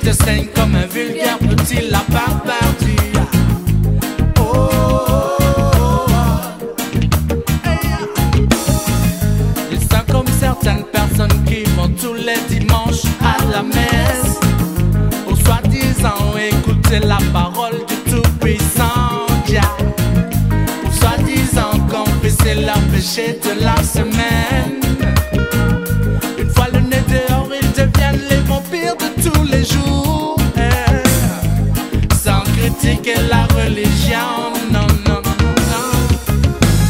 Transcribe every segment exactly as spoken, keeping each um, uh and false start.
te saigne comme un vulgaire petit lapin perdu. Oh, oh, oh, oh. Ils sont comme certaines personnes qui vont tous les dimanches à la messe, pour soi-disant écouter la parole du Tout-Puissant Dieu, pour soi-disant confesser leurs péchés de la semaine. Une fois le nez dehors, ils deviennent les vampires de tous les jours, eh. Sans critiquer la religion, non, non, non, non.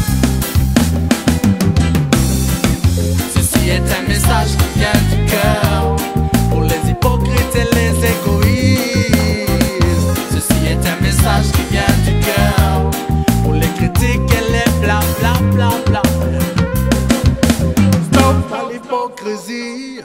Ceci est un message qui vient du cœur pour les hypocrites et les égoïstes. Ceci est un message qui vient du cœur pour les critiques et les bla bla bla bla. Stop à l'hypocrisie.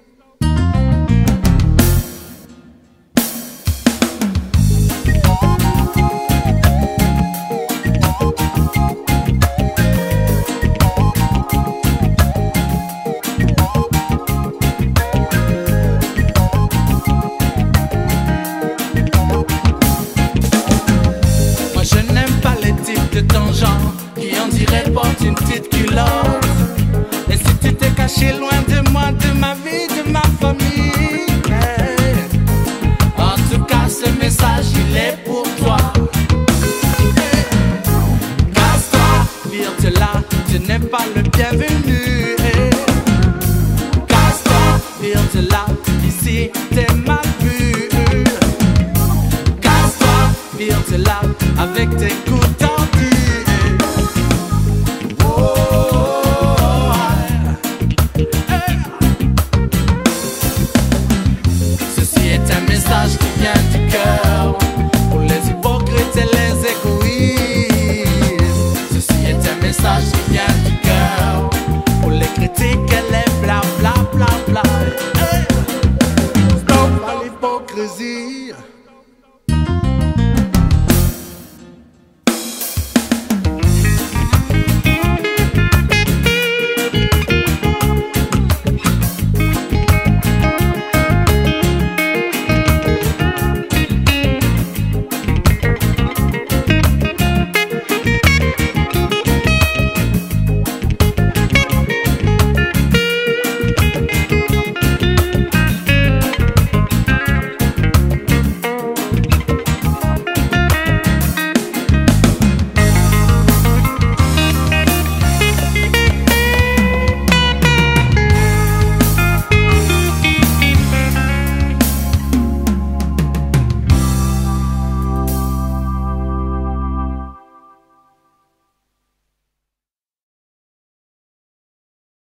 De ton genre, qui on dirait porte une petite culotte. Et si tu t'es caché loin de moi, de ma vie, de ma famille, hey. En tout cas ce message il est pour toi, hey. Casse-toi, vire-te-là, tu n'es pas le bienvenu, hey. Casse-toi, vire-te-là, ici t'es mal vu. Casse-toi, vire-te-là, avec tes coups tendus. Qui vient du cœur pour les hypocrites et les égoïstes. Ceci est un message qui vient du cœur pour les critiques et les bla bla bla bla. Hey. Stop à l'hypocrisie.